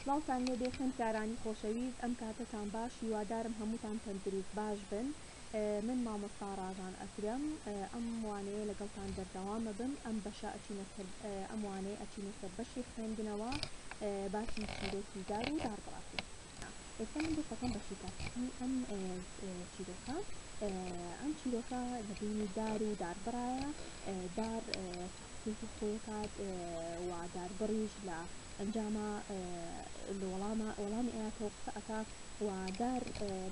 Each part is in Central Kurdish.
سڵاوتان لێبێ خوێندکارانی خۆشەویست ئەم کاتتان باش هیوادارم هەمووتان تەندروست باش بن من مامۆستا ڕاژان ئەکرم ئەم وانەیە لەگەڵتان بەردەوامە بم ئەم بەشە ئەم وانەیە ئەچینە سەر بەشی خوێندنەوە باسی چیرۆکی دار و داربڕاکێ ئێستا من دەستەکەم بە شکاستی ئەم چیرۆکە ئەم چیرۆکە لە بینی دار و داربڕایە دار شخصیەتی خۆی کات و داربڕیش لە ئەنجامە لە وەڵامی ئاەتەوە قسە ئەکات و دار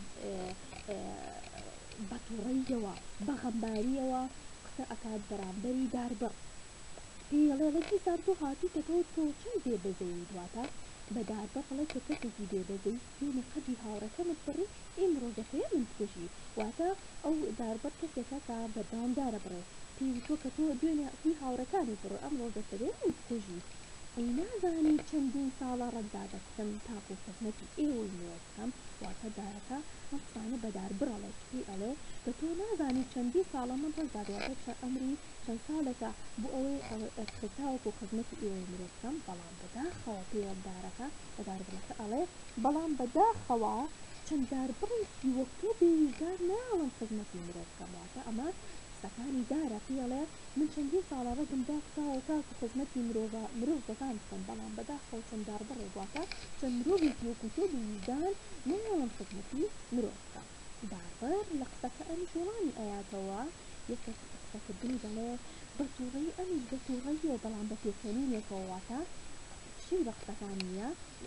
بە تووڕەیەوە بەغەمباریەوە قسە ئەکات بەرامبەری داربڕ پێڵێ لەکی سار تۆ هاتووتەکەوت تۆ چەند دێبەزەی دواتە بە داربڕ بڵێ تۆ کەسێکی دێبەزەی سێنە قەدی هاوڕەکەمت بڕی ئیمڕۆ دەخەیە من بکوژی واتە ئەو داربڕ کەسێکە کە بەردەوامدارە بڕێ پێی تۆ کە تۆ دوێنێ ئەفی هاوڕەکانی بڕ ئەمڕۆ دەخەوێ من بکوژی ئەی نازانی چەندین ساڵە ڕەندا دەکەم تاکو و خزمەتی ئێوەی نوێ بکەم واتە دارەکە ئەم قسانە بە داربڕەڵێ پێی ئەڵێ کە تۆ نازانی چەندین ساڵە من ڕەندا دواتە چەند ئەمری چەند ساڵێکە بۆ ئەوەی تاوەکو خزمەتی ئێوەی نوێ بکەم بەڵام بەداخەوە پێوە دارەکە بە داربڕەکە ئەڵێ بەڵام بەداخەوە چەند داربڕێکی وەک تۆ بێویزگار ناوەن خزمەتی مرۆڤ بکەم واتە ئەمە قسەکانی دارە پێڵێ من چەندین ساڵە ڕەگم دا قساوە تاکو خزمەتی مرۆڤ دەکان بکەم بەڵام بەداخەوە چەند داربڕێ واتە چەند مرۆڤێکی وەکو تۆ بێویزگار ناوەن خزمەتی مرۆڤ بکەم داربڕ لە قسەکە ئەمیش وەڵامی ئەیاتەوە یەکێک قسەکردنی دەڵێ بە تووڕەیی ئەمیش بە تووڕەییەوە بەڵام بە پێکەنینێکەوە واتە شەی بە قسەکان نییە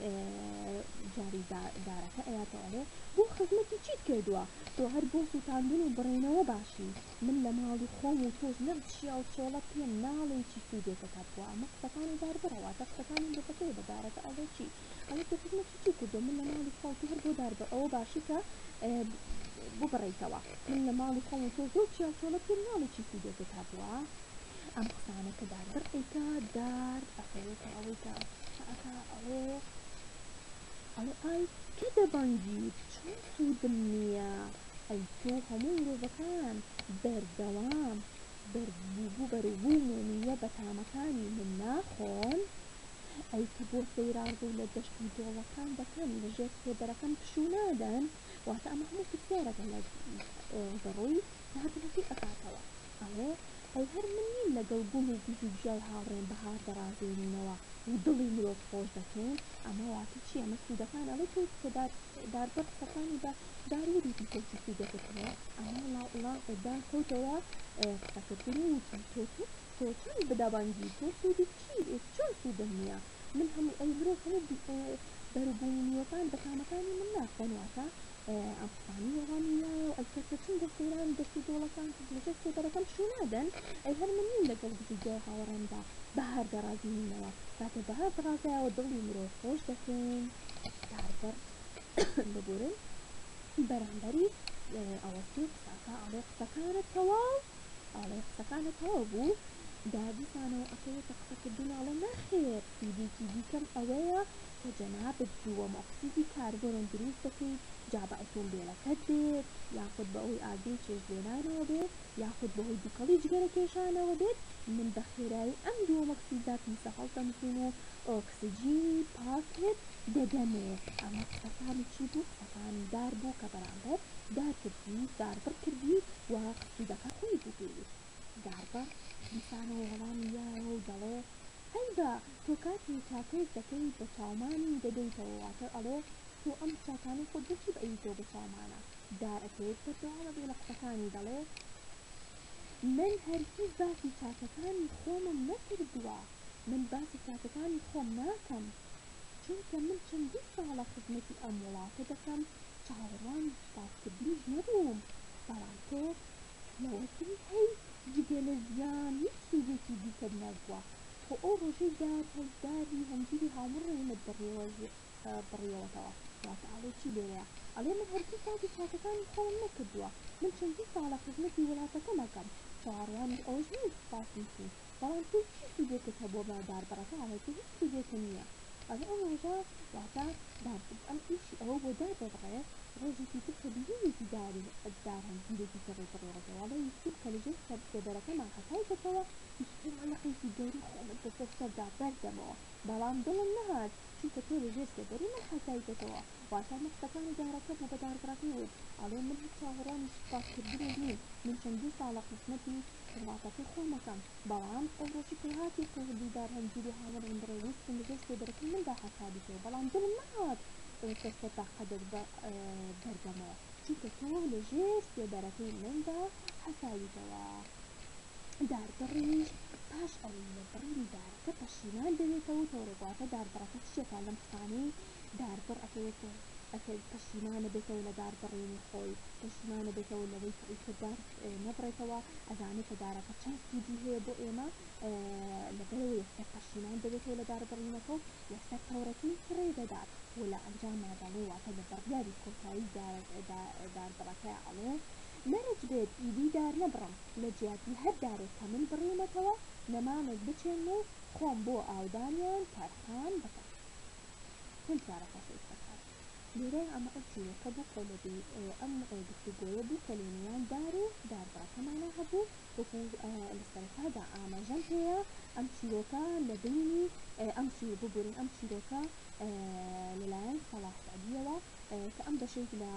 جاری دارەکە ئەیاتەوەڵێ بۆ خزمەتی چیت کردووە تۆ هەر بۆ سووتاندن و بڕێنەوە باشی من لە ماڵی خۆم و تۆش نەبچیا و چۆڵە پێم ناڵێ چی سوودێکە بووە ئەمە قسەکانی داربڕەواتە قسەکانی بەفەکەی بە دارەکە ئەڵێ چی ئەڵێ تۆ خزمەتی چی کردو من لە ماڵی خۆم تو هەر بۆ داربڕ ئەوە باشی کە بۆ بڕێیتەوە من لە ماڵی خۆم و تۆ زۆر چیا و چۆڵە پێم ناڵێ چی سوودێکە بووە ئەم قسانە کە داربڕ ئەیکا دار ئەفەوێتە ئەوەی کە ئەڵێ ئای کە دەبانگیت چۆن سوودم نییە ئەی تۆ هەموو مرۆڤەکان بەردەوام بەربوو بەروبووم و نییە بەتامەکانی من ناخۆن ئەی کە بۆ سەیرانبوو لە دەشت و دۆڵەکان دەکەن لەژێر سێبەرەکەم پشوو نادەن واتە ئەمە هەموو پرسیارەکە لە گەڕۆی داربڕەکەی ئەکاتەوە ئەڵێ ئەی هەر من نیم لەگەڵ بوون و گوژ و گیای هاوڕێن بەهار دەڕازێنینەوە و دڵی مرۆڤ خۆش دەکەین ئەمە واتە چی ئەمە سوودەکان ئەڵێ تۆ کە داربڕ قسەکانی بە داروەریتی تۆچی سوودەکەتەوە ئەمە دان کەوتەوە قسەکردنی وتی تۆ چۆن بەدابانگی تۆ سوودی چی چۆن سوودم نییە من هەموو ئەی مرۆڤ هەموو بەروبوونیەکان بەتامەکانی من ناخۆن واتە ئەم قسانی وەڵامیە و ئەی کەسە چون بۆ سەیران دەست و دۆڵەکان لەژێر سێبەرەکەم پشوو نادەن ئەی هەر من نیم لەگەڵ گوزیگای هاوڕێندا بەهار دەڕازینەوە کاتە بەهار دەڕازایەوە دڵی مرۆڤ خۆش دەکەین داربڕ ببورن بەرامبەری ئەوەستی قسەکە ئەڵێ قسەکانت تەواو بوو دادیسانەوە ئەکەوێتە قسەکردن ئەڵێ نەخێر سوودێکی دیکەم ئەوەیە کە جەنابت بووە مەقسیدی کاربۆرن دروست دەکەیت جا بە ئۆتۆمبیلەکەت بێت یاخود بە ئەوی ئاگەی چێژلێنانەوە بێت یاخود بەهۆی دووکەڵی جگەرە کێشانەوە بێت من بە خێرایی ئەم دووە مەقسیدات میسەهەڵ دەمکەین و ئۆکسجینی پاکت دەدەمێ ئەمە قسەکانی چی بوو قسەکانی دار بوو کە بەرامبەر داربڕ کردی و سوودەکە خۆی بوو پێویست داربڕ دیسانەوە وەڵامی یایەوە و دەڵێ هەیدا تۆ کاتی چاکەیەک دەکەی بە چاومانی دەدەیتەوە واتە ئەڵێ تۆ ئەم چاکانی خۆت بۆچی بەئیتەوە بە چاومانە دار ئەکەوێت بەردەوامە بێ لە قسەکانی دەڵێ من هەرگیز باسی چاکەکانی خۆمم نەکردووە من باسی چاکەکانی خۆم ناکەم چونکە من چەندین ساڵە خزمەتی ئەم وڵاتە دەکەم چاوەڕوانی سپاسکردنیش نەبووم بەڵام تۆ لەوەتری هەی جگە لە ژیان هیچ سوودێکی دیکەت نەبووە تۆ ئەو ڕۆژەی دار هەڵداری هەمگیری هاومڕێمت بڕیەوەتەوە واتە ئەڵێ چی لێرەیە ئەڵێ من هەرگیز باسی چاکەکانی خۆم نەکردووە من چەندین ساڵە خزمەتی وڵاتەکەم دەکەم چاوەڕوانی ئەوەش نییە سوپاس بڵام تۆ چی سوودێکت هەبووە بە داربڕەکە ئەڵێ تۆ هیچ سوودێکە نییە ئەمە ئەو ڕۆژە واتە ئەم ئیشی ئەوە بۆ دار ببڕێ ڕۆژێکی تر کە بینیوێکی دار هەنگیرێکی کەڕێ بڕێڕەوە وڵی یوسف کە لەژێر سێبەرەکەمان حەسایکەتەوە یوسفم مەلقێکی گەوری خۆمت بەسەر سەردا بەردەمەوە بەڵام دڵم نەهات چونکە تۆ لەژێر سێبەری من حەسایکەتەوە واتە مەستەکانی دارەکە بۆ بەداربڕەکەی وت ئەڵێ من هیچ چاوەڕوانی سوپاسکردنی نیم من چەندین ساڵە قسمەتی وڵاتەکەی خۆمەکەم بەڵام ئەو ڕۆژی کە هاتی کەوردی دار هەنگیری هاوڕێم بڕێ ویستم لەژێر سێبەرەکەی مندا حەسابیتەوە بەڵام دڵم نەهات کەسەتا قەدەر بەردەمەوە چونکە تۆ لەژێر سێبەرەکەی مندا حەساویتەوە داربڕیش پاش ئەوەی لە بڕینی دارەکە پەشیمان دەوێتەوە تۆڕێگواتە داربڕەکە چیەکە لەم قسانەی داربڕ ئەکە پەشیمانە بێتەوە لە داربڕینی خۆی پەشیمانە بێتەوە لەوەی کە دار نەبڕێتەوە ئەزانێت کە دارەکە چەند سوودی هەیە بۆ ئێمە لەبەرەوە یەکسەر پەشیمان دەبێتەوە لە داربڕینەکە و یەکسەر تەورەتی فڕێ دەدات و لە ئەنجام مادەڵێ واتە لە بڕیاری کۆتایی داربڕەکە ئەڵێ نەرج بێت ئیدی دار نەبڕم لە جیاتی هەر دارێک کە من بڕیمەتەوە نەمامێک بچێن و خۆم بۆ ئاودانیان تەرخان بکەم هەم چارە خۆشەویستەکان لێرە ئەمە ئەو چیرۆکە بوو کە لەبێ ئەم گفتوگۆیە بوو کە لێنەیان دار و داربڕەکەمانە هەبوو وەکو لە سەرەتادا ئاماژەم هەیە ئەم چیرۆکە لە بینی ئەم ببورین ئەم چیرۆکە لەلایەن سەلاح سەعدیەوە کە ئەم بەشێک لە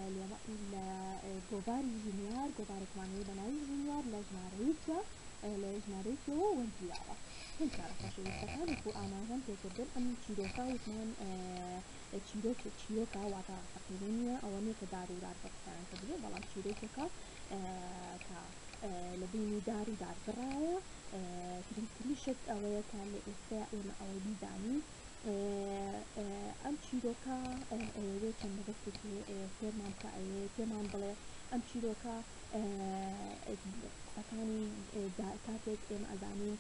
گۆڤاری ژینیار گۆڤارێکمانەوەی بەناوی ژینیار لە ژمارەیەکە لە ژمارەیەکەوە وەرگیراوە هەم چارە خۆشەویستەکان وەکو ئاماژەم پێکردن ئەم چیرۆکە وتمان چیرۆکە واتە ڕاستەقینە نییە ئەوە نیە کە دار و داربڕەکان کە بێ بەڵام چیرۆکێکە کە لە بینی دار و داربڕایە گرنگتریشت ئەوەیە کە لە ئێستا ئێمە ئەوەی بیزانین ئەم چیرۆکە ئەوێ چەند بەدەستێکی فێرمان کە ئەوێ پێمان بڵێ ئەم چیرۆکە قسەکانی کاتێک ئێمە ئەزانین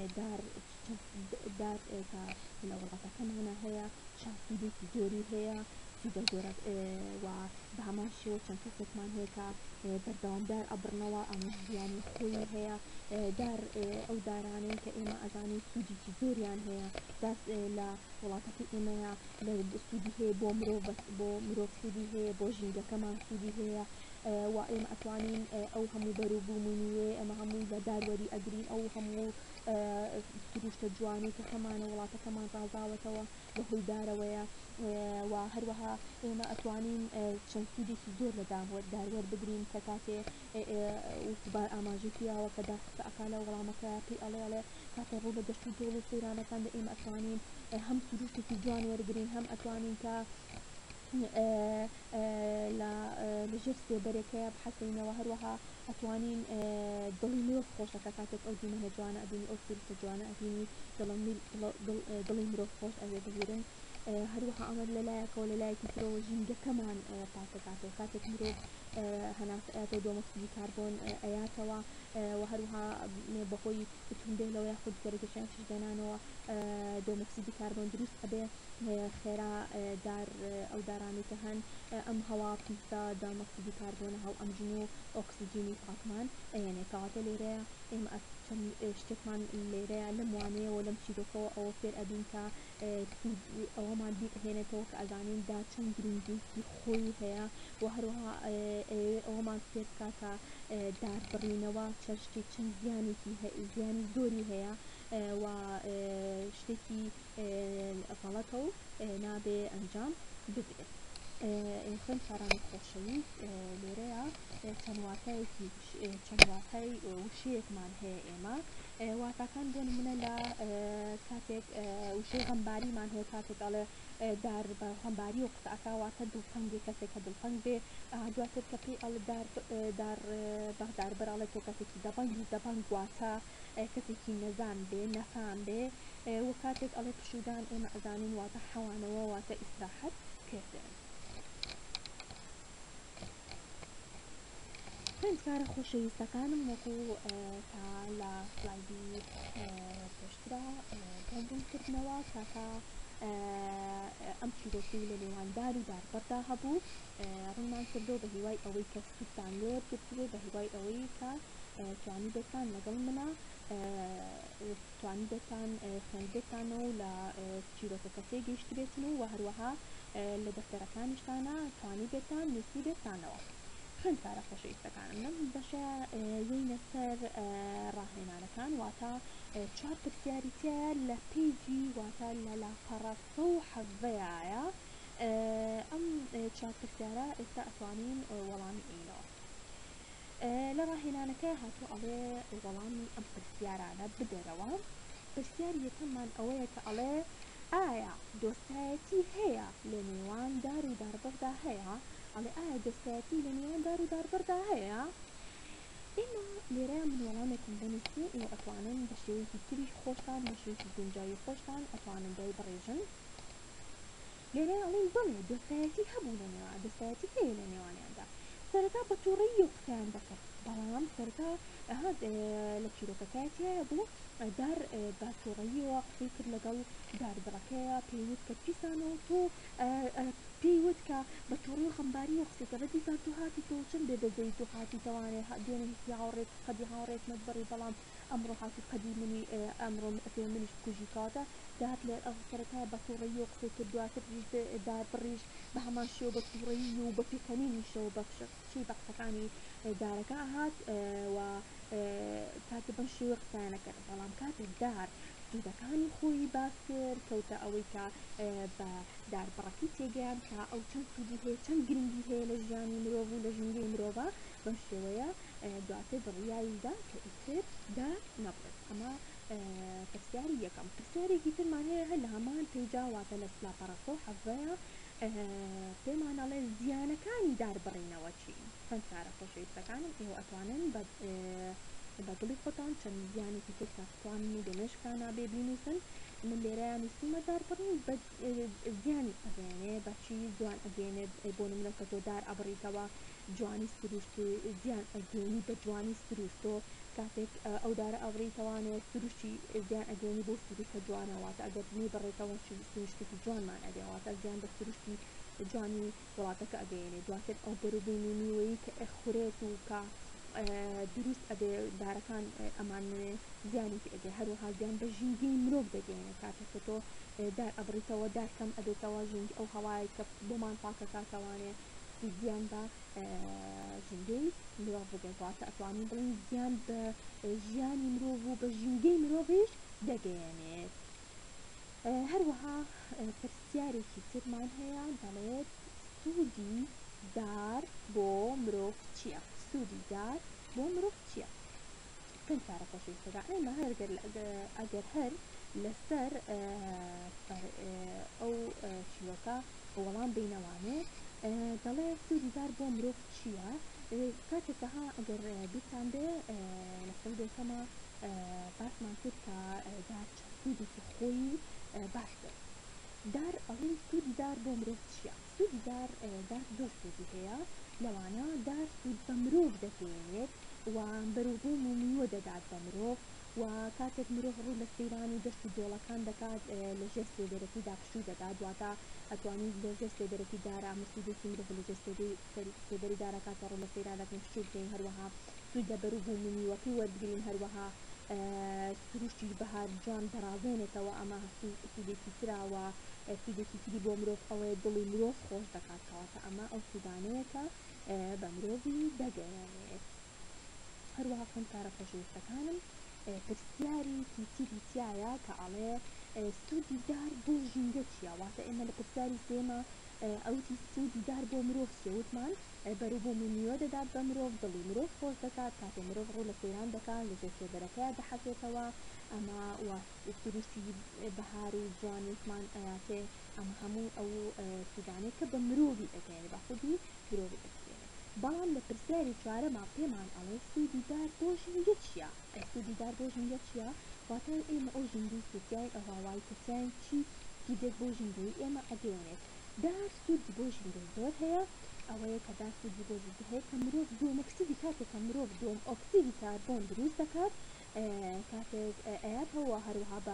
دار کە لە وڵاتەکەمانە هەیە شاسوودێکی زۆری هەیە سوودە زۆرە و بە هەمان شێوە چەند کەسێکمان هەیە کە بەردەوامدار ئەبڕنەوە ئامۆژگیانی خۆی هەیە دار ئەو دارانەی کە ئێمە ئەزانین سوودێکی زۆریان هەیە دەست لە وڵاتەکەی ئێمەیە لە سوودی هەیە بۆ مرۆڤ سوودی هەیە بۆ ژینگەکەمان سوودی هەیە و ئێمە ئەتوانین ئەو هەموو بەرووبوومنیێ ئەمە هەمووی لە داروەری ئەگرین ئەو هەموو سروشتە جوانی کە هەمانە وڵاتەکەمان ڕازاوەتەوە بەهۆی دارەوەیە و هەروەها ئێمە ئەتوانین چەند سوودێکی زۆر لە داروەربگرین کە کاتێ وتبار ئاماژێکیاوە کە داخستە ئەکا لە وەڵامەکە پێی ئەڵێ کاتە ڕوو بە دەشت و دۆڵ و سەیرانەکاندا ئێمە ئەتوانین هەم سروشتێکی جوان وەرگرین هەم ئەتوانین کە لەژێر سێبەرێکەیە بحەسەینەوە هەروەها ئەتوانین دڵی مرۆڤ خۆشەکە کاتێک ئەو دیمەنە جوانە ئەبینی ئەو سروشتە جوانە ئەبینی دڵی مرۆڤ خۆش ئەوێ بگیرن هەروەها ئەمە لەلایەکەوە لەلایەکی ترەوە ژینگەکەمان پاکەکاتەوە کاتێک مرۆڤ هەناسەیاتەوە دۆمەکسیدی کاربۆن ئەیاتەوە و هەروەها بەهۆی توندێلەوە یاخود گەرەکەشیان شدەنانەوە دۆمەکسیدی کاربۆن دروست ئەبێ خێرا ئەو دارانی کە هەن ئەم هەوا پیسە دامەکسیدی کاربۆنە هەو ئەمژن و ئۆکسیجینی پاکمان ئەیەنێ کەواتە لێرەیە ئێمە شتێکمان لێرەیە لەم وانەیەوە لەم چیرۆکەوە ئەوە فێر ئەبین کە ئەوەمان بیهێنێتەوە کە ئەزانین دا چەند گرنگیی خۆی هەیە و هەروەها ئەوەمان فێر بکە کە داربڕینەوە شتێکی چەند زیانی زۆری هەیە و شتێکی غەڵەتە و نابێ ئەنجام بدرێت خوێن چارانی خۆشەویست لێرەیە چەند واتای وشەیەکمان هەیە ئێمە واتاکان بۆ نمونە لە کاتێک وشەی غەمباریمان هەیە کاتێک ئەڵێ دار بە غەمباری و قسەکە واتە دڵتەنگی کەسێک کە دڵتەنگ بێ دواتر کە پێی ئەڵێ داربەر ئەڵێ تۆ کەسێکی دەبەنگ واتە کەسێکی نەزان بێ نەفام بێ و کاتێک ئەڵێ پشودان ئێمە ئەزانین واتە حەوانەوە واتە ئیستراحەت کردن خوێندکارە خۆشەویستەکانم وەکو تا لە سلایدی پێشترا بۆمبوونکردنەوە کاکە ئەم چیرۆکی لە لێواندار و داربەردا هەبوو ڕوونمان کردو بە هیوای ئەوەی کە سوودتان لێ وەرگرتوێ بە هیوای ئەوەی کە توانی بێتان لەگەڵ منە توانی بێتان خوێندبێتانەوە لە چیرۆکە کەسێ گەیشت بێتن و هەروەها لە دەفتەرەکانیشتانە توانی بێتان نووسی بێتانەوە خوێندکارە خۆشەویستەکانم لەم بەشەیە یەینە سەر ڕاهێنانەکان واتە 4 پرسیاری تایە لە پیجی واتە لە لاپەڕە 117ەیە ئەم 4 پرسیارە ئێستا ئەتوانین وەڵامی ئینەوە لە ڕاهێنانەکە هاتووە ئەڵێ وەڵامی ئەم پرسیارانە بدەرەوە پرسیاری یەکەممان ئەوەیە کە ئەڵێ ئایا دۆستایەتی هەیە لە نێوان دار و داربەردا هەیە ئەڵێ ئایا دۆستایەتی لە نێوان دار و داربەردا هەیە ئێمە لێرە من وەڵامێکم بنووسی ئێوە ئەتوانن بە شێوەیەکی تری خۆشتان بە شێوەیەکی گونجاوی خۆشتان ئەتوانن دای بڕێژن لێرە ئەڵێن بەڵێ دۆستایەتی هەبوو لە نێوان دۆستایەتی هەیە لە نێوانیاندا سەرەتا بە تووڕەیی و قسەیان دەکرد بەڵام سەرەتا هات لە چیرۆکەکەیە بوو دار بە تووڕەییەوە قسەی کرد لەگەڵ داربڕەکەیە پێیوت کە چیسانەوە تۆ پێیوت کە بە تووڕی و خەمباری و قسەکە ڕەتی سا تو هاتی تۆ چەند بێبەزەی تو هاتی تەوانێ دوێنێ هیچی هاوڕێت قەدی هاوڕێت مەدبڕی بەڵام ئەمڕۆ هاتی قەدی منی ئەمڕۆ پێ منیش کوژی کاتە دات لێر ئەو سەرەتا بە تووڕەیی و قسەی کرد دواتر داربڕیش بە هەمان شێوە بە تووڕەیی و بە پێکەنینیشەوە بە شی بە قسەکانی دارەکە هات و کاتە بەم شێوە قسانە کرد بەڵام کاتێک دار سوودەکانی خۆی باس کرد کەوتە ئەوەی کە بە داربڕەکەی تێگەیان کە ئەو چەند سوودی هەیە چەند گرنگی هەیە لە ژیانی مرۆڤ و لە ژینگەی مرۆڤە بەم شێوەیە دواتر بڕیاریدا کە ئیتر دار نەبڕێت ئەمە پرسیاری یەکەم پرسیارێکی ترمان هەیە هەر لە هەمان پێیجا واتە لە سلاپەڕەسە و حەڤەیە پێمانەڵێ زیانەکانی داربڕینەوە چی خوێندکارە خۆشەویستەکانم ئێوە ئەتوانن بە دڵی خۆتان چەند زیانێکی تر تاتوانن و دەمێشکانە بێ بینووسن من لێرەیان نووسیمە داربڕین بە زیانی ئەگەێنێ بەچی جوان ئەگەێنێت بۆ نمونە کە تۆ دار ئەبڕیتەوە جوانی سروشت زیان ئەگەێنی بە جوانی سروشتۆ کاتێک ئەو دارە ئەبڕیتەوانێت سروشتی زیان ئەگەێنی بۆ سروشتە جوانەواتە ئەگەر میبڕێتەوە سروشتێکی جوانمان ئەدێواتە زیان بە سروشتی جوانی وڵاتەکە ئەگەێنێ دواتر ئەو بەروبووی نیوەیی کە ئەخورێت و کە دروست ئەبێ دارەکان ئەمان زیانێکی ئەگە هەروەها زیان بە ژینگەی مرۆڤ دەگەێنێ کاتێککە تۆ دار ئەبڕیتەوە دارکەم ئەبێتەوە ژینگ ئەو هەوای کە بۆمان پاکە کاتەوانێ زیان بە ژینگەی مرۆڤ بگەێتواتە ئەتوانین بڵین زیان بە ژیانی مرۆڤ و بە ژینگەی مرۆڤش دەگەێنێت هەروەها پرسیارێکی ترمان هەیە دەڵێت سوودی دار بۆ مرۆڤ چییە سوودی دار بۆ مرۆڤ چییە خوێندکارە خۆشەویستەکان ئێمە ئەگەر هەر لەسەر ئەو چیرۆکە وەڵام بینەوانێ دەڵێ سوودی دار بۆ مرۆڤ چییە کاتێکەها ئەگەر بیرتان بێ لەسەر دێکەمە باسمان کرد کە دار سوودێکی خۆی باس کرد دار ئەڵێ سوودی دار بۆ مرۆڤ چییە سوودی دار زۆر سوودی هەیە لەوانە دار سوود بە مرۆڤ دەگەێنێت و بەروبووم و میوە دەدات بە مرۆڤ و کاتێک مرۆڤ ڕوو لە سەیران و دەست و دۆڵەکان دەکات لەژێر سێدەرەکی داپشوو دەدات دواتە ئەتوانیت لەژێر سێدەرەکی دارا سوودێکی مرۆڤ لەژێر سێدەری دارەکاتە ڕوو لە سەیران دەکەن شوو بکەین هەروەها سوود لە بەروبووم و میوەکەی وەربگرین هەروەها سروشتی بەهار جوان دەڕازێنێتەوە ئەمە سوودێکی تراوە سوودێکی تری بۆ مرۆڤ ئەوەیە دڵی مرۆڤ خۆش دەکاتەوەتە ئەمە ئەو سوودانەیەکە بە مرۆڤی دەگەێنێت هەروەها خوێندکارە خۆشەویستەکانم پرسیاری تیری تایە کە ئەڵێ سوودی دار بۆ ژینگە چییە واتە ئێمە لە پرسیاری سێمە ئەوتی سوودی دار بۆ مرۆڤ سێوتمان بەروبووم و میوە دەدات بە مرۆڤ دڵی مرۆڤ خۆش دەکات کاتێ مرۆڤ ڕوو لە سەیران دەکات لەژێر سێدەرەکەیە دەحەزێتەوە ئەمە سروشتی بەهار و جوانێکمان ئەیاتێ ئەمە هەموو ئەو سوودانێک کە بە مرۆڤی ئەگەێنێ بە خودی مرۆڤی ئەگەێنێ بەڵام لە پرسیاری چوارەما پێمان ئەڵێ سوودی دار بۆ ژینگە چییە سوودی دار بۆ ژینگە چییە واتە ئێمە ئەو ژینگەی سوودیای ئەو هاوای کەسیان چی سوودێک بۆ ژینگەی ئێمە ئەگەێنێت دار سوودی بۆ ژینگەی زۆر هەیە ئەوەیە کە دار سوودی بۆ ژینگە هەیە کە مرۆڤ دۆمەکسیدی کاتێککە مرۆڤ دۆم ئۆکسیدی کاربۆن دروست دەکات کاتێک ئەیاتەوە هەروەها بە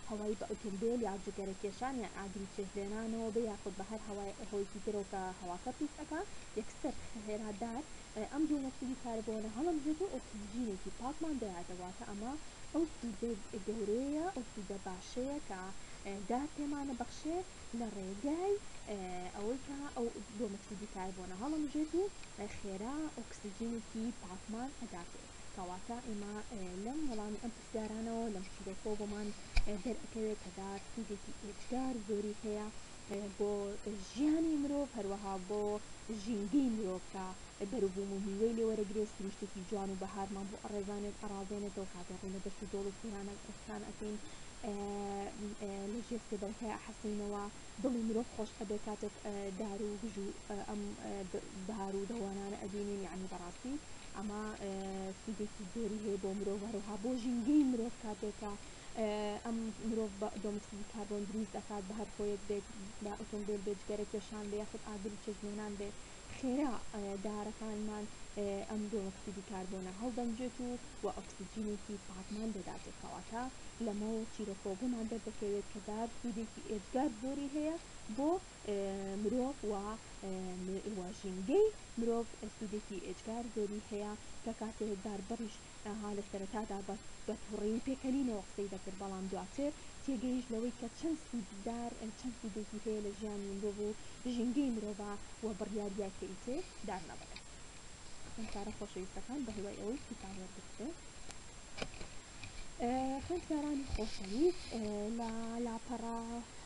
هەوای بە ئۆتۆمبیل یا جگەرەکێشان یان ئاگری چێژێنانەوە بە یاخود بە هەر هەوایکی ترەوە کە هەواکە پیسەکە یەکسەر خێرادار ئەم دوو مەکسیدی کاربۆنە هەڵمژێت و ئۆکسیجینێکی پاکمان دەیاتەواتە ئەمە ئەو سوودە گەورەیە ئەو سوودە باشەیە کە گار پێمانە بەخشێ لە ڕێگای ئەوەی کە ئەو دوو مەکسیدی کاربۆنە هەڵمژێت و خێرا ئۆکسیجینێکی پاکمان ئەداتێ کەواتە ئێمە لەم وەڵامی ئەم پرسیارانەوە لەم چیرۆکۆ بۆمان دەرەکەوێت کەدا سوودێکی ئێجگار زۆری هەیە بۆ ژیانی مرۆڤ هەروەها بۆ ژینگەی مرۆڤکە بەروبووم و میوەی لێوەرەگرێت سروشتێکی جوان و بەهارمان بۆ ئەڕێزانێت ئەڕازێنێتەوە کاتێ ڕوو لە دەشت و دۆڵ و سیرانەکان ئەکەین لە ژێر سێبەرەکە حەسینەوە دڵی مرۆڤ خۆش ئەبێ کاتێک دار و گژ و ئەم بەهار و دەوانانە ئەبینین یعنی بەڕاستی ئەمە سوودێکی زۆری هەیە بۆ مرۆڤ هەروەها بۆ ژینگەی مرۆڤ کاتێکە ئەم مرۆڤ بە دۆمەکسیدی کاربۆن دروست دەکات بە هەر خۆیەک بێت بە ئۆتۆمبیل بێت جگەرەکێشان بێ یاخود ئاگری چێژمێنان بێ خێرا دارەکانمان ئەم دۆمەکسیدی کاربۆنە هەڵدەنجێت و ئۆکسیجینێکی پاکمان دەداتێت کەواتە لەمە چیرۆکۆ بۆمان دەردەکەوێت کە دار سوودێکی ئێجگار زۆری هەیە بۆ مرۆڤ و ژینگەی مرۆڤ سوودێکی ئێجگار زۆری هەیە کە کاتێک داربڕیش ها لە سەرەتادا بە تووڕێی پێکەنینەوە قسەی دەکرد بەڵام دواتر تێگەیش لەوەی کە چەند سوودێکی هەیە لە ژیانی مرۆڤ و ژینگەی مرۆڤ و بڕیاریاکەی تێ دار نەبڕێت خوێندکارە خۆشەویستەکان بە هیوای ئەوەی سوتان وەربگرێت خوێندکارانی خۆشەویست لە لاپەڕە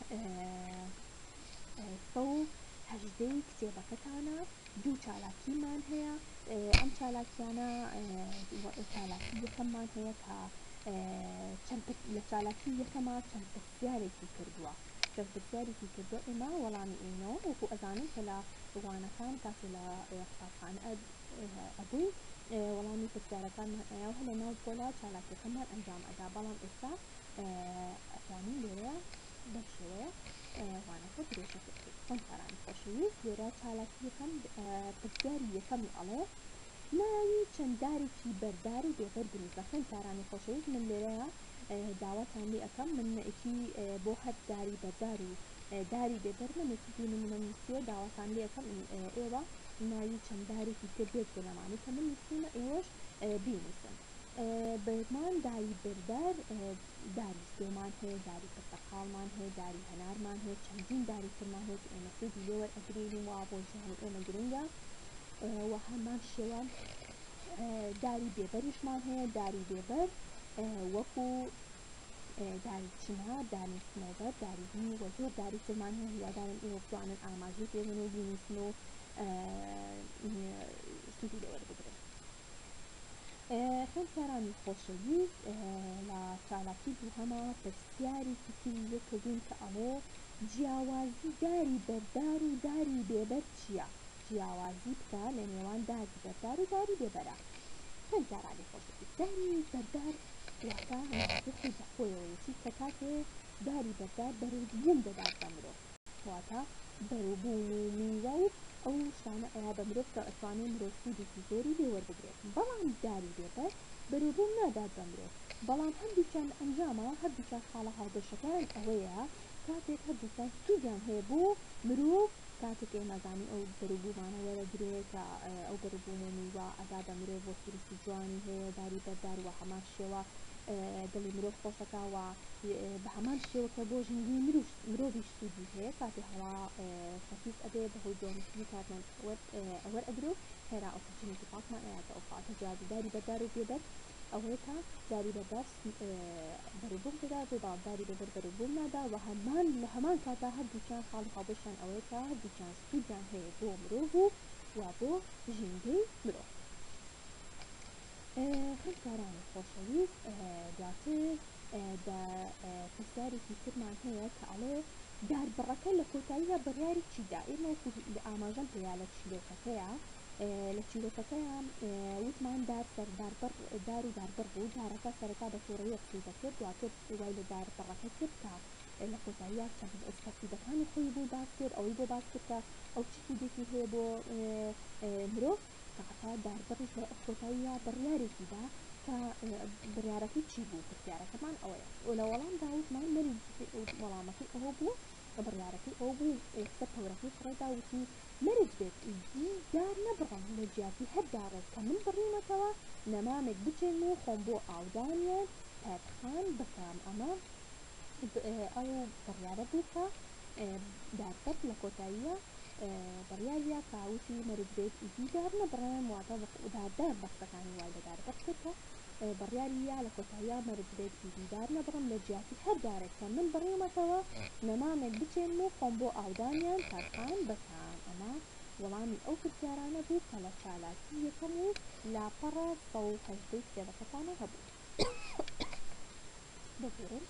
118 کتێبەکەتانە دوو چالاکیمان هەیە ئەم چالاکیانە چالاکی یەکەممان هەیە کە لە چالاکی یەکەمە چەند پرسیارێکی کردووە چەند پرسیارێکی کردووە ئێمە وەڵامی ئینەوە وەکو ئەزانم کە لە ڕوانەکان کاتێ لە قوتابخانە ئەبووین وەڵامی پرسیارەکانمان ئەیاوە لە ناو پۆلا چالاکیەکەمان ئەنجام ئەدا بەڵام ئێستا ئەتوانین لێرە بەم شێوەیە وانەکە درێژە بکەین خوێندکارانی خۆشەویست لێرە چالاکی یەکەم پرسیاری یەکەمی ئەڵێ ناوی چەند دارێکی بەردار و بێبەر بنووسە خوێندکارانی خۆشەویست من لێرەیە داواتان لێ ئەەکەم منەتی بۆ هەر داری بەردار و داری بێبەر نەمێتی دوو نمونە نووسیە داواتان لێ ئەەکەم ئێوە ناوی چەند دارێکی تر بێت بۆ لەمانی کە من نووسیمە ئێوەش بینووسن بەمان داری بەردار داری سێمان هەیە داری پرتەقاڵمان هەیە داری هەنارمان هەیە چەندین داری ترمان هەیە ئێمە سێدی لێوە ئەگرێنین وا بۆ ژیانی ئێمە گرنگە و هەمان شێوان داری بێبەریشمان هەیە داری بێبەر وەکو داری چنا داری سنەوبەر داری بی و زۆر داری ترمان هەیە هیوادارم ئێوە بتوانن ئاماژەی پێبن و بینووسن و سوودی لێوەربگرن خوێندکارانی خۆشەویست لە چالاکی دووهەمە پرسیارێکی تری یەکردوون کە ئەڵێ جیاوازی داری بەردار و داری بێبەر چییە؟ جیاوازی بکە لە نێوان داری بەردار و داری بێبەرە خوێندکارانی خۆشەویست داری بەردار واتە خۆی بەخۆیەوەیەتی کە کاتێ داری بەردار بەروبووم دەدات بە مرۆڤ واتە بەروبووم و میوە و ئەو شتانە ئەیا بە مرۆڤ کە ئەتوانێت مرۆڤ سوودێکی زۆری لێوەربگرێت بەڵام داری بێبەر بەروبووم نادات بە مرۆڤ بەڵام هەردووچیان ئەنجامە هەردووچیان خاڵە هاوبەشەکان ئەوەیە کاتێک هەردووچیان سوودیان هەیە بۆ مرۆڤ کاتێک ئێمەزانی ئەو بەروبوومانە وەرەگرێت کە ئەو بەروبووم و میوە ئەدا بە مرۆڤ بۆ سروشتی جوانی هەیە داری بەردار وە هەمان شێوە دڵی مرۆڤ خۆشەکەوە بە هەمان شێوەکە بۆ ژینگەی مرۆڤیش سوودی هەیە کاتێ هەوا خەفیف ئەبێ بەهۆی دۆمەکسیدی کاربۆن وەرئەگرێ و خێرا ئۆکسیجینێکی پاکمان ئەیاتە ئەو کاتە جیاوازی داری بەردار و بێبەر ئەوەیە کە داری بەردار بەروبووم دەدات و داری بێبەر بەروبووم نادا و هەمان لە هەمان کاتا هەردووچیان خاڵی هاوبەشیان ئەوەیە کە هەردووچیان سوودیان هەیە بۆ مرۆڤ و بۆ ژینگەی مرۆڤ خوێندکارانی خۆشەویست دواتر پرسیارێکی ترمان هەیە کە ئەڵێ داربڕەکە لە کۆتاییدا بڕیاری چیدا ئێمە لە ئاماژەم پێیا لە چیرۆکەکەیە لە چیرۆکەکەیە وتمان دار و داربڕ بوو دارەکە سەرەتا بە تووڕەیی قسەی دەکرد دواتر وای لە داربڕەکە کرد کە لە کۆتاییە چەند ئەسپەسیبەکانی خۆی بوو باس کرد ئەوەی بۆ باس کرد کە ئەو چ سوودێکی هەیە بۆ مرۆڤ کەعتا داربڕش لە کۆتاییە بڕیارێکیدا کە بڕیارەکەی چی بوو پرسیارەکەمان ئەوەیە و لە وەڵام داوتمان مەری وەڵامەکەی ئەوە بوو بڕیارەکەی ئەو بوو لەسەر پەورەکەی فڕێدا وتی مەرج بێت ئیدی دار نەبڕم لە جیاتی هەرداڕێت کە من بڕیمەتەوە نەمامێک بچێن و خۆم بۆ ئاودانیان پەتخان بکەم ئەمە ئەو بڕیارە بوو کە داربەت لە کۆتاییە بڕیاریە کاوتی مەرج بێت ئیدی دار نەبڕێم واتە داردار بەستەکانی وای لە داربەت کرد کە بڕیاریە لە کۆتاییە مەرج بێت ئیدی دار نەبڕم لە جیاتی هەردارێک کە من بڕیمەتەوە نەمامێک بچێن و خۆم بۆ ئاودانیان پەتخان بکەم ئەمە وەڵامی ئەو پرسیارانە بوو کە لە چالاکی یەکەم و لاپەڕە 118 کتێبەکەتانە هەبوو بگورن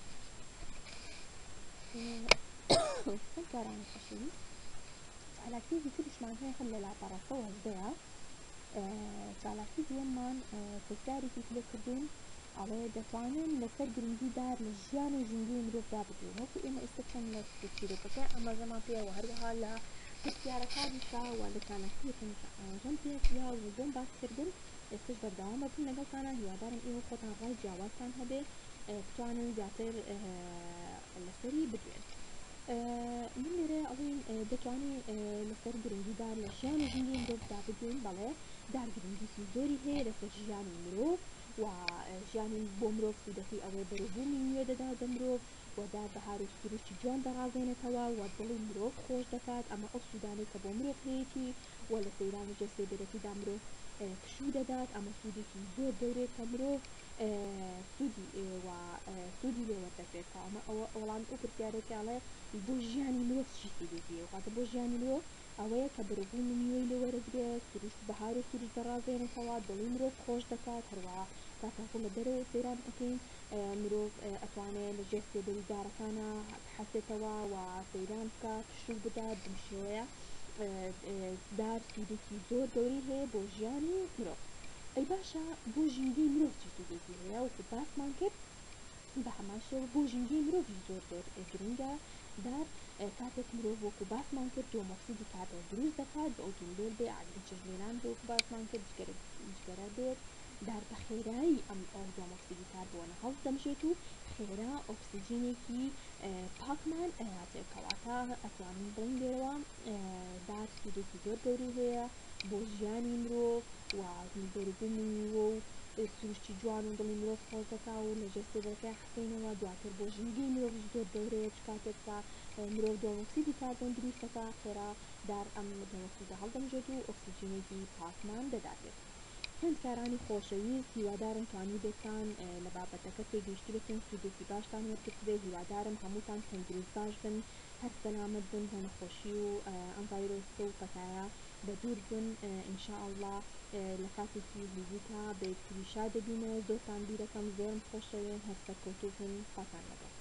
کارانی خۆشەویست چالاکیەکی تریشمان هەیە هەر لە لاپەڕە 118ەیە چالاکی دووەممان پرسیارێکی لێ کردوون ئەڵێ دەتوانن لەسەر گرنگیدار لە ژیان و ژینگەی مرۆڤدا بگرین وەکو ئێمە ئێستا چەند لە چیرۆکەکە ئەمە زەمان پێوە هەروەها لە پرسیارەکانیشا و لە چالاکیەکەنیشا ئاژەم پێیا و بۆم باسکردن ئێستش بەردەوامە بوون لەگەڵتانە هیوادارم ئێوە خۆتان ڕای جیاوازتان هەبێ بتوانن زیاتر لەسەری بدوێن من لێرە ئەڵین دەتوانین لەسەر گرنگیدار لە ژیان و ژینگەی مرۆڤدا بدوین بەڵێ دار گرنگیی زۆری هەیە لەسەر ژیانی مرۆڤ و ژیانی بۆ مرۆڤ سوودەکەی ئەوەی بەروبوومی نوێ دەدا بە مرۆڤ و دار بەهار و سروشتی جوان دەڕازێنێتەوە و دڵی مرۆڤ خۆش دەکات ئەمە ئەو سوودانەی کە بۆ مرۆڤ هەیەی و لە سەیران و جەستێبەرەکەیدا مرۆڤ پشوو دەدات ئەمە سوودێکی زۆر گەورەیە کە مرۆڤ سوودی لێوەردەگرێتەوە ئەمە ئەوە وەڵامی ئەو پرسیارێکاڵێ بۆ ژیانی مرۆڤ چی سوودێکی واتە بۆ ژیانی مرۆڤ ئەوەیە کە بەروبوومی نوێی لێوەرەگرێت سروشت بەهار و سروشت دەڕازێنێتەوە دڵی مرۆڤ خۆش دەکات هەروەها کاتەکو لە دەرەوە سەیران ئەەکەین مرۆڤ ئەتوانێت لە ژێر سێبەری دارەکانە حەسێتەوە و سەیران بکات شوو بدات بم شێوەیە دار سوودێکی زۆر گەورەی هەیە بۆ ژیانی مرۆڤ ئەی باشە بۆ ژینگەی مرۆڤ چی سوودێکی هەیە وەکو باسمان کرد بە هەمان شێوە بۆ ژینگەی مرۆڤی زۆر گرنگە دار کاتێک مرۆڤ وەکو باسمان کرد دۆمەفسیدی کاتێک دروست دەکات بە ئۆتۆمبیل بێ عەگری چژلێنان بێ وەکو باسمان کرد جگەرە بێت دار بە خێرایی ئەم دۆمەفسیدی کاربۆنە هەڵس دەمژێت و خێرا ئۆکسیجینێکی پاکمان ئەهاتێت کەواتە ئەتوانین بڵین لێرەوە دار سوودێکی زۆر گەوری هەیە بۆ ژیانی مرۆڤ و بەروبوومی نیوە و سروشتی جوان و دڵی مرۆڤ خۆش دەکا و لە جەستێبەرەکەی حسێنەوە دواتر بۆ ژینگەی مرۆڤیش زۆر گەورەیە کاتێک کە مرۆڤ دۆمەکسیدی کاربۆن دروست دەکا خێرا دار ئەم دۆمەکسیدە هەڵدەمژێت و ئۆکسیجینێکی پاکمان دەداتێت هەندکارانی خۆشەویست هیوادارم توانی بێتان لە بابەتەکە تێگەیشتی بێتن سوودێکی باشتان وەرگرت بێ هیوادارم هەمووتان تەندروست باش بن هەر سەلامت بن لە نەخۆشی و ئەم ڤایرۆسە و پەتایە بە دوور بن ئینشاء الله لە کاتێکی نزیکا بە یەکتری شا دەبینە زۆرتان بیرەکەم زۆرم خۆشەوێن هەر سەرکەوتوو بن خواتان لەگەڵ